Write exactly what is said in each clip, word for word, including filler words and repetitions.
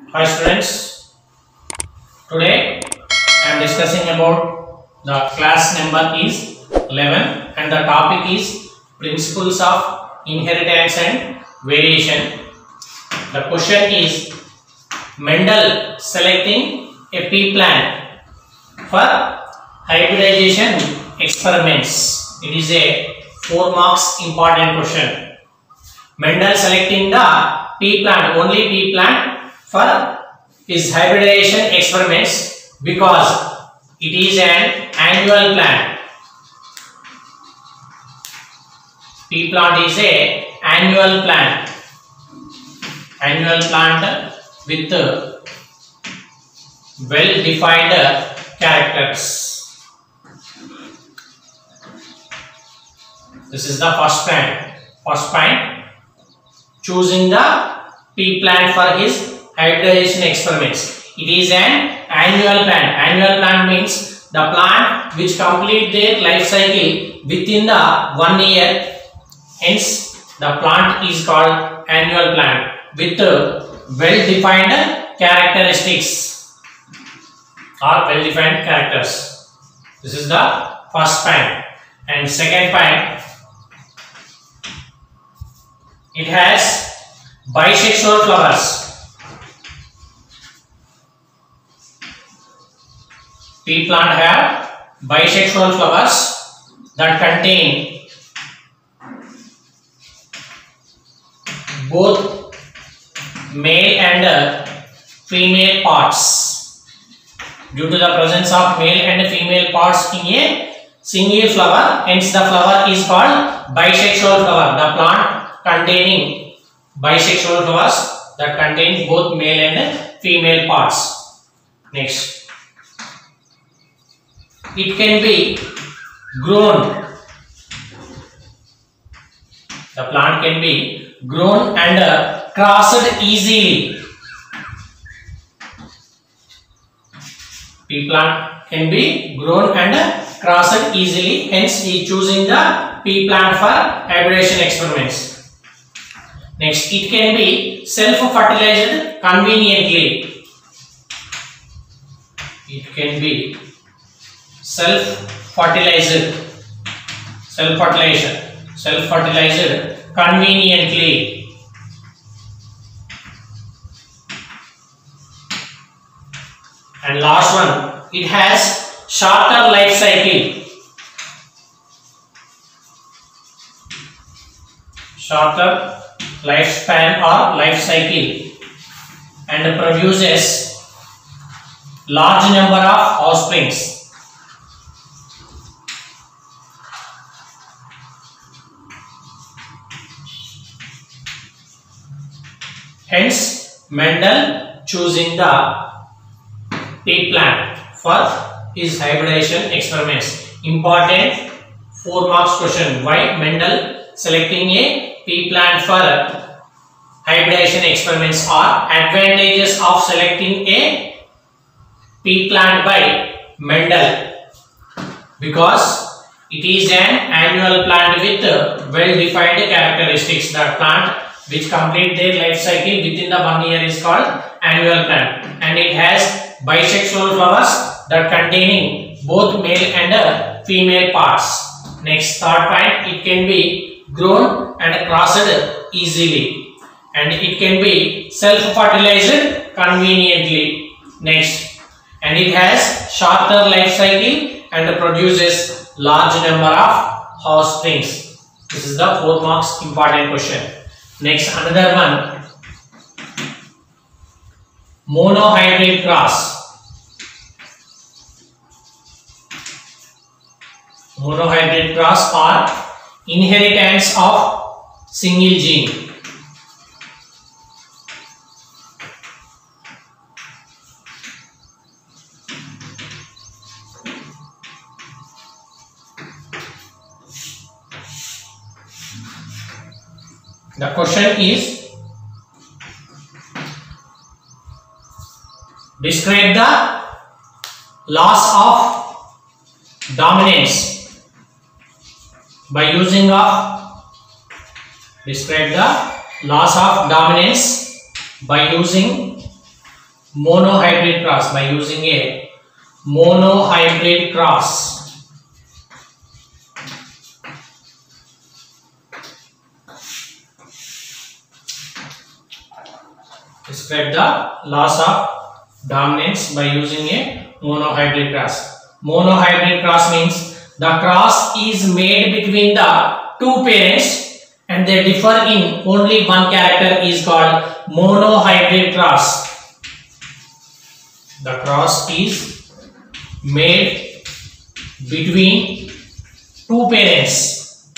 Hi students, today I am discussing about the class number is eleven and the topic is principles of inheritance and variation. The question is Mendel selecting a pea plant for hybridization experiments. It is a four marks important question. Mendel selecting the pea plant, only pea plant for his hybridization experiments because it is an annual plant. Pea plant is a annual plant. Annual plant with well defined characters. This is the first point. First point, choosing the pea plant for his hybridization experiments. It is an annual plant. Annual plant means the plant which complete their life cycle within the one year. Hence, the plant is called annual plant with well-defined characteristics or well-defined characters. This is the first point. And second point, it has bisexual flowers. Pea plant have bisexual flowers that contain both male and female parts. Due to the presence of male and female parts in a single flower, hence the flower is called bisexual flower. The plant containing bisexual flowers that contain both male and female parts. Next, it can be grown. The plant can be grown and uh, crossed easily. Pea plant can be grown and uh, crossed easily. Hence, he is choosing the pea plant for hybridization experiments. Next, it can be self-fertilized conveniently. It can be self-fertilized, self-fertilization, self-fertilized conveniently. And last one, it has shorter life cycle. Shorter lifespan or life cycle and produces large number of offsprings. Hence, Mendel choosing the pea plant for his hybridization experiments. Important four marks question. Why Mendel selecting a pea plant for hybridization experiments are advantages of selecting a pea plant by Mendel because it is an annual plant with well-defined characteristics. The plant which complete their life cycle within the one year is called annual plant, and it has bisexual flowers that containing both male and female parts. Next, third point, it can be grown and crossed easily, and it can be self-fertilized conveniently. Next, and it has shorter life cycle and produces large number of offsprings. This is the four marks important question. Next, another one, monohybrid cross. Monohybrid cross or inheritance of single gene. The question is, describe the loss of dominance by using of describe the loss of dominance by using monohybrid cross, by using a monohybrid cross. Describe the loss of dominance by using a monohybrid cross. Monohybrid cross means the cross is made between the two parents and they differ in only one character is called monohybrid cross. The cross is made between two parents,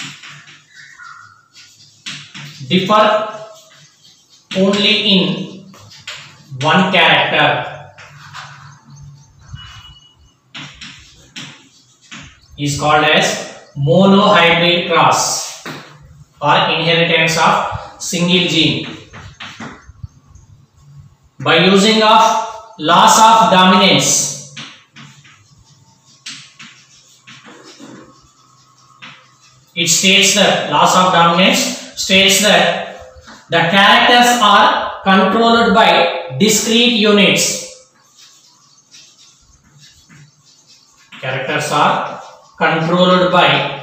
differ only in one character, is called as monohybrid cross or inheritance of single gene. By using of loss of dominance, it states that loss of dominance states that the characters are controlled by discrete units. Characters are controlled by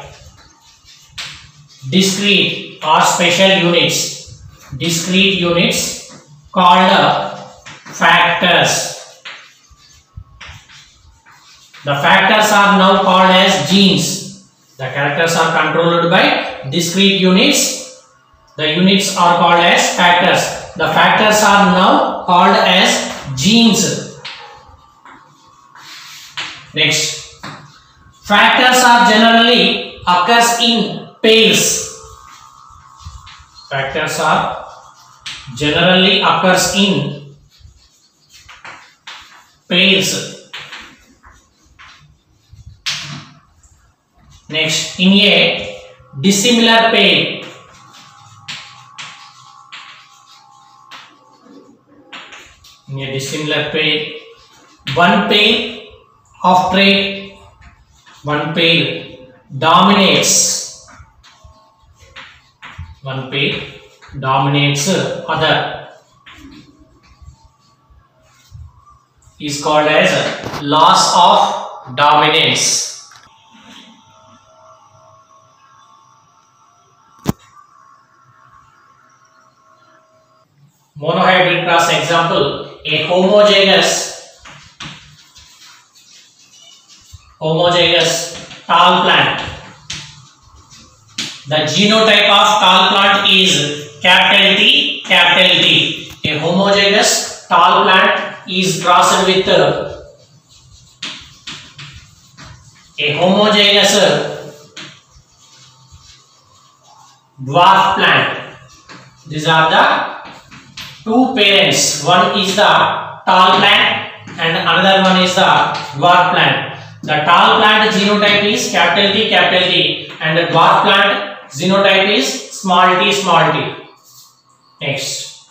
discrete or special units. Discrete units called factors. The factors are now called as genes. The characters are controlled by discrete units. The units are called as factors. The factors are now called as genes. Next. Factors are generally occurs in pairs. Factors are generally occurs in pairs. Next, in a dissimilar pair. In a dissimilar pair, one pair of trait. One pair dominates. One pair dominates other. Is called as loss of dominance. Monohybrid cross example: a homozygous homozygous tall plant. The genotype of tall plant is capital T, capital T. A homozygous tall plant is crossed with a homozygous dwarf plant. These are the two parents. One is the tall plant and another one is the dwarf plant. The tall plant genotype is capital T, capital T, and the dwarf plant genotype is small t, small t. Next,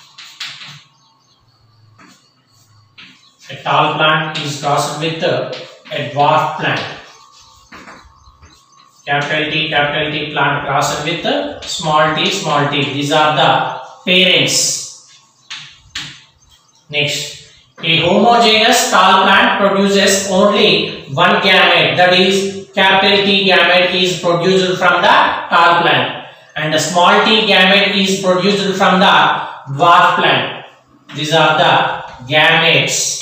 a tall plant is crossed with a dwarf plant. Capital T, capital T plant crossed with a small t, small t. These are the parents. Next. A homozygous tall plant produces only one gamete, that is capital T gamete is produced from the tall plant and the small t gamete is produced from the dwarf plant. These are the gametes.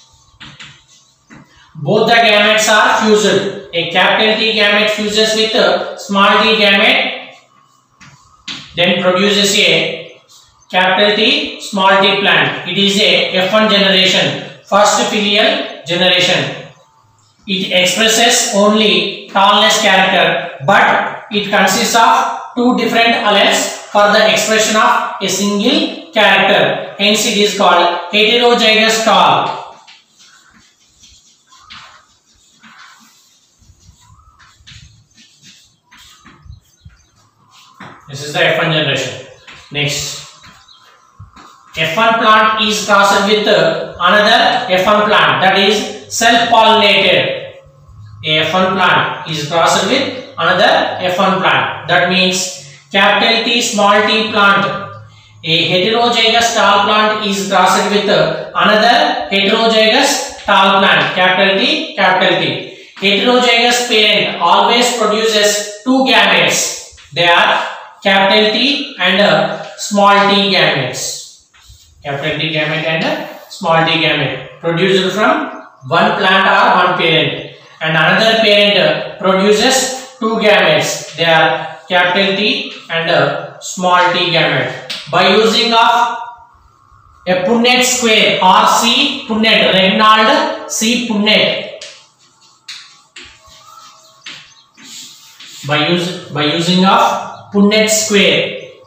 Both the gametes are fused. A capital T gamete fuses with a small t gamete, then produces a capital T small t plant. It is a F one generation, first filial generation. It expresses only tallness character, but it consists of two different alleles for the expression of a single character. Hence, it is called heterozygous tall. This is the F one generation. Next. F one plant is crossed with another F one plant, that is self-pollinated. A F one plant is crossed with another F one plant. That means capital T small t plant A heterozygous tall plant is crossed with another heterozygous tall plant, capital T, capital T. Heterozygous parent always produces two gametes. They are capital T and small t gametes. Capital T gamete and small t gamete produced from one plant or one parent, and another parent produces two gametes. They are capital T and small t gamete. By using of a Punnett square or C Punnett, Reginald C Punnett. By use by using of Punnett square.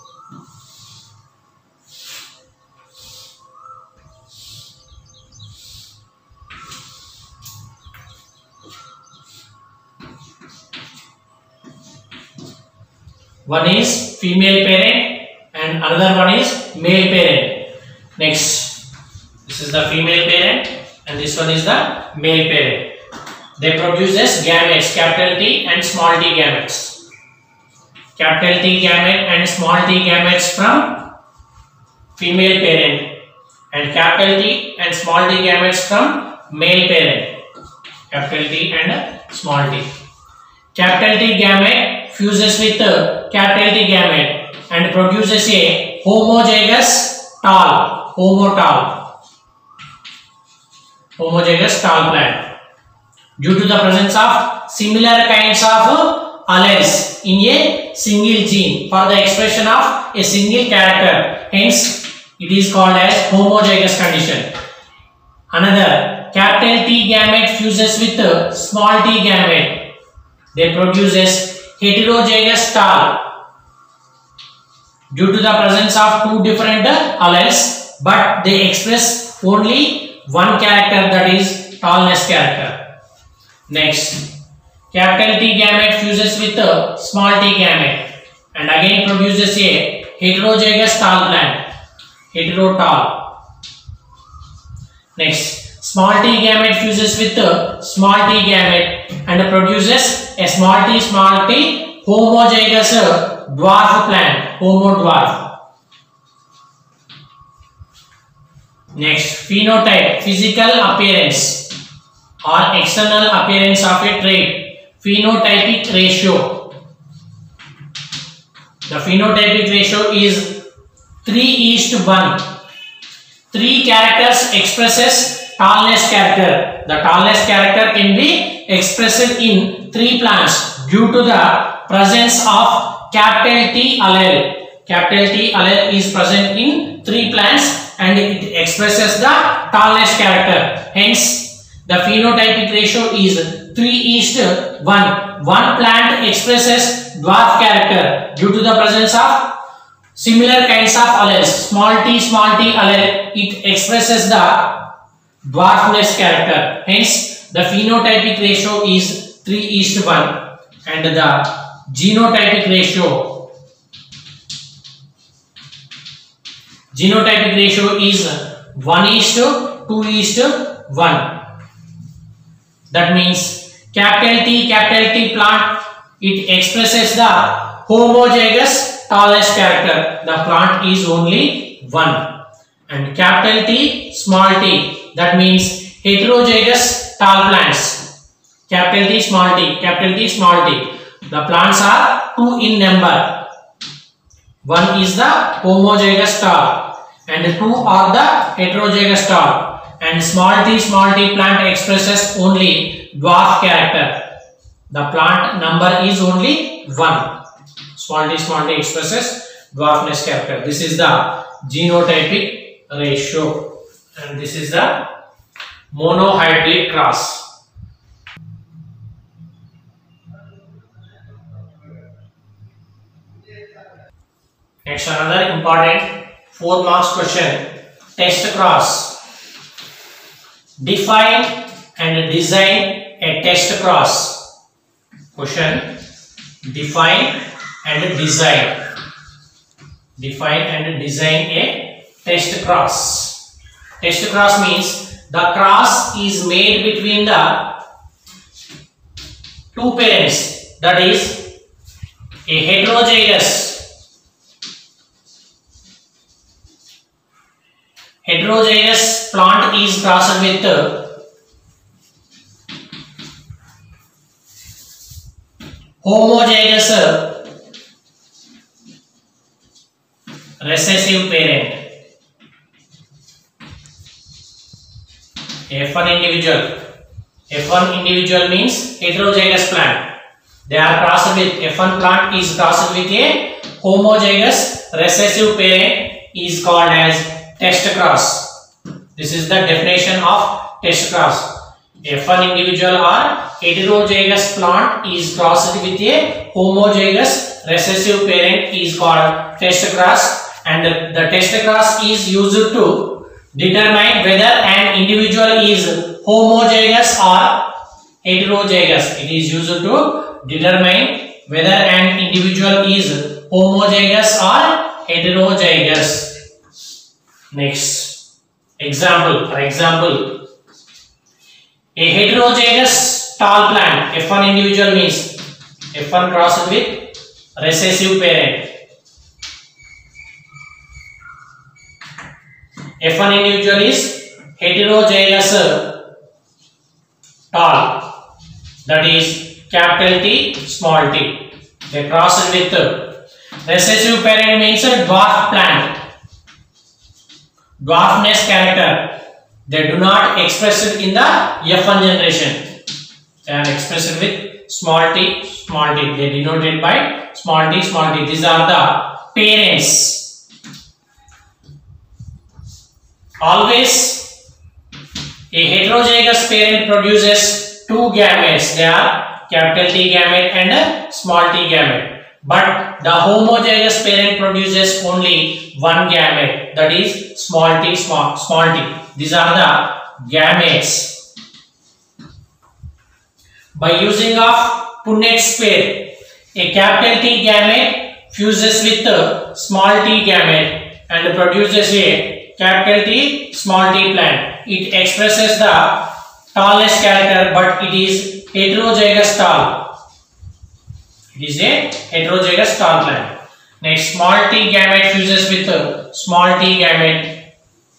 One is female parent and another one is male parent. Next, this is the female parent and this one is the male parent. They produces gametes, capital T and small t gametes. Capital T gamete and small t gametes from female parent, and capital T and small t gametes from male parent. Capital T and small t. Capital T gamete fuses with capital T gamete and produces a homozygous tall, homotall, homozygous tall plant. Due to the presence of similar kinds of alleles in a single gene for the expression of a single character, hence it is called as homozygous condition. Another, capital T gamete fuses with small t gamete. They produces heterozygous tall due to the presence of two different alleles, but they express only one character, that is tallness character. Next, capital T gamete fuses with small t gamete and again produces a heterozygous tall plant, heterotall. Next, small t gamete fuses with small t gamete and produces a small t small t homozygous dwarf plant, homodwarf. Next, phenotype, physical appearance or external appearance of a trait, phenotypic ratio. The phenotypic ratio is three is to one. Three characters expresses tallness character. The tallness character can be expressed in three plants due to the presence of capital T allele. Capital T allele is present in three plants and it expresses the tallness character. Hence, the phenotypic ratio is three is to one. One plant expresses dwarf character due to the presence of similar kinds of alleles. Small t, small t allele, it expresses the dwarfness character. Hence, the phenotypic ratio is three is to one and the genotypic ratio genotypic ratio is one is to two is to one. That means capital T, capital T plant, it expresses the homozygous tallness character. The plant is only one. And capital T, small t, that means heterozygous tall plants. Capital T, small t, capital T, small t. The plants are two in number. One is the homozygous tall and two are the heterozygous tall. And small t, small t plant expresses only dwarf character. The plant number is only one. Small t, small t expresses dwarfness character. This is the genotypic ratio and this is the monohybrid cross. Next, another important four marks question, test cross. Define and design a test cross. Question, define and design. Define and design a test cross. Test cross means the cross is made between the two parents, that is a heterozygous heterozygous plant is crossed with homozygous recessive parent. F one individual. F one individual means heterozygous plant. They are crossed with F one plant is crossed with a homozygous recessive parent is called as test cross. This is the definition of test cross. F one individual or heterozygous plant is crossed with a homozygous recessive parent is called test cross, and the test cross is used to determine whether an individual is homozygous or heterozygous. It is used to determine whether an individual is homozygous or heterozygous. Next example. For example, a heterozygous tall plant, F one individual means F one crossed with recessive parent. F one individual is heterozygous tall, that is capital T, small t. They crossed with recessive parent means a dwarf plant. Dwarfness character. They do not express it in the F one generation. They are expressed with small t, small t. They denoted by small t, small t. These are the parents. Always a heterozygous parent produces two gametes. They are capital T gamete and small t gamete. But the homozygous parent produces only one gamete, that is small t, small, small t. These are the gametes. By using of Punnett square, a capital T gamete fuses with a small t gamete and produces a capital T, small t plant. It expresses the tallness character, but it is heterozygous tall. It is a heterozygous tall plant. Next, small t gamete fuses with a small t gamete.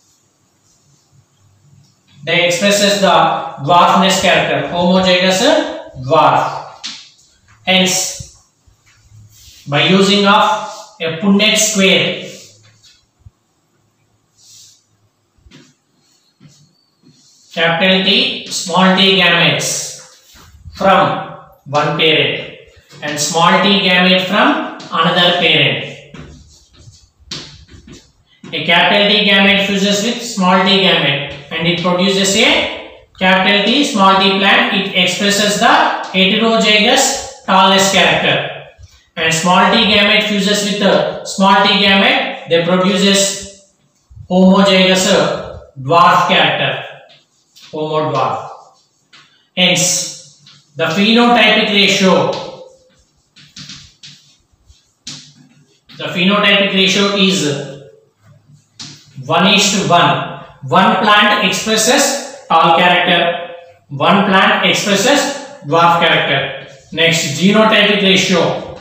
They expresses the dwarfness character, homozygous dwarf. Hence, by using of a Punnett square, capital T, small t gametes from one parent and small t gamete from another parent. A capital T gamete fuses with small t gamete and it produces a capital T, small t plant. It expresses the heterozygous tallness character. And small t gamete fuses with the small t gamete. They produces homozygous dwarf character. Homo dwarf. Hence, the phenotypic ratio, the phenotypic ratio is one is to one. One plant expresses tall character, one plant expresses dwarf character. Next, genotypic ratio.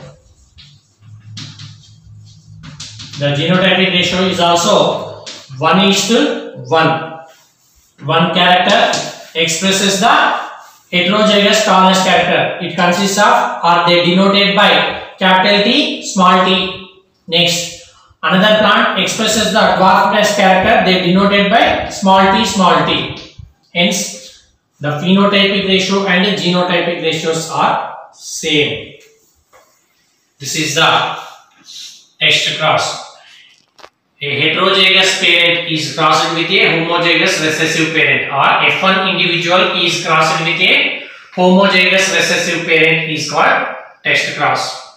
The genotypic ratio is also one is to one. One character expresses the heterozygous tallness character. It consists of, or they denoted by capital T, small t. Next, another plant expresses the dwarfness character. They denoted by small t, small t. Hence, the phenotypic ratio and the genotypic ratios are same. This is the test cross. A heterozygous parent is crossed with a homozygous recessive parent, or F one individual is crossed with a homozygous recessive parent is called test cross.